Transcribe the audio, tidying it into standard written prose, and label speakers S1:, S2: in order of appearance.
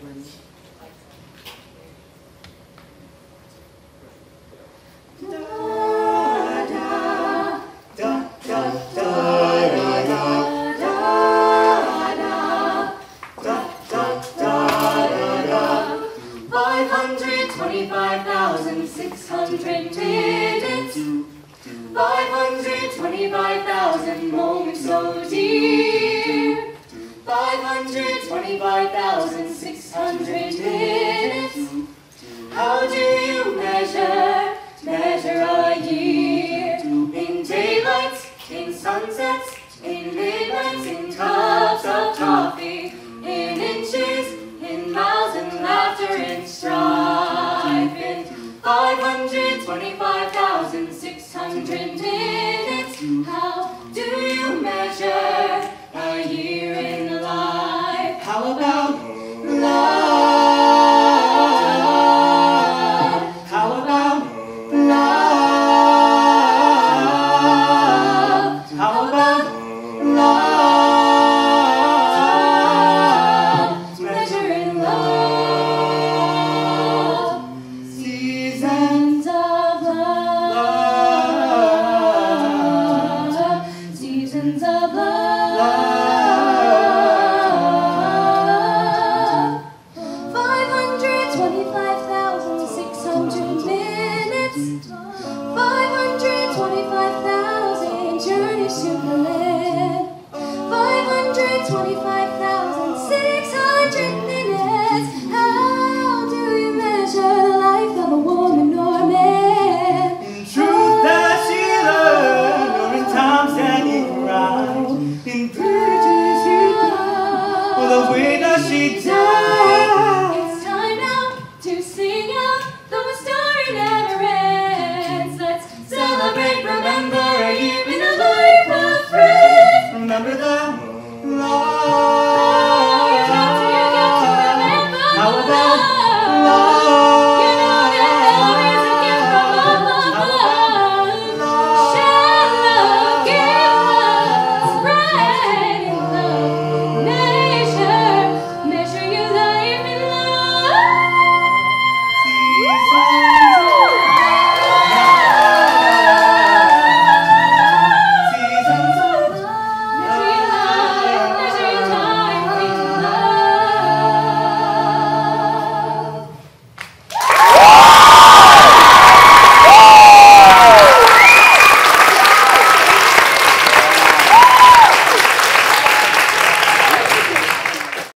S1: minutes, 525,000 moments so dear, 525,600 minutes. How do you measure a year? In daylights, in sunsets, in midnights, in cups of coffee, in inches, in miles, in laughter, in strife, in 525.